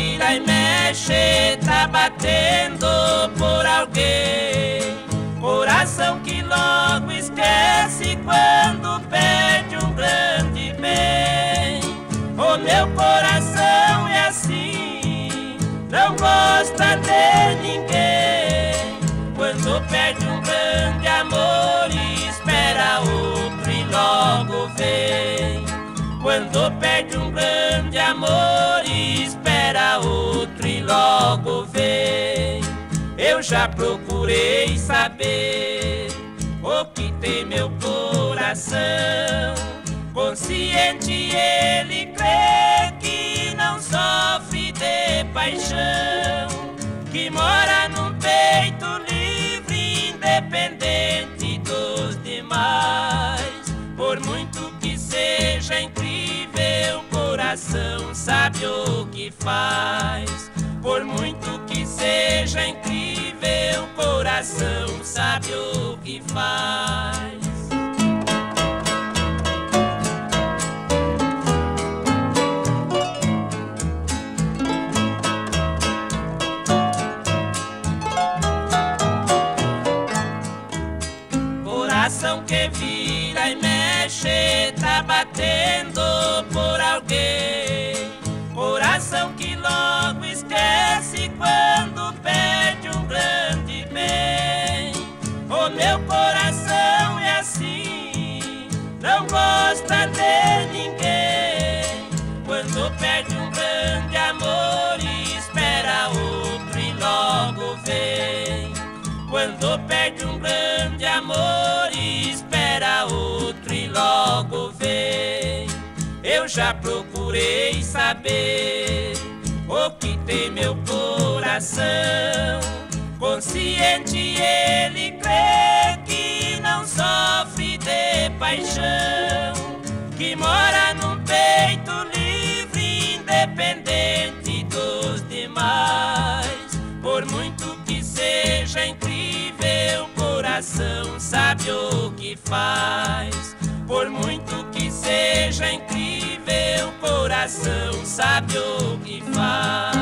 vira e mexe, tá batendo por alguém. Coração que logo esquece quando perde um grande bem. O meu coração é assim, não gosta de ninguém. Quando perde um grande amor e espera outro e logo vem. Quando perde um grande amor e espera outro e logo vem. Eu já procurei saber o que tem meu coração. Consciente ele crê que não sofre de paixão, que mora num peito livre, independente dos demais. Por muito que seja incrível, o coração sabe o que faz. Por muito que seja incrível, o coração sabe o que faz. Coração que vira e mexe, tá batendo por alguém. Coração que logo esquece quando perde um grande bem. O meu coração é assim, não gosta de ninguém. Quando perde um grande amor e espera outro e logo vem. Quando perde um grande amor e espera outro e logo vem. Eu já procurei saber o que tem meu coração. Consciente ele crê que não sofre de paixão, que mora num peito livre, independente dos demais. Por muito que seja incrível, o coração sabe o que faz. Por muito que seja incrível, o coração sabe o que faz.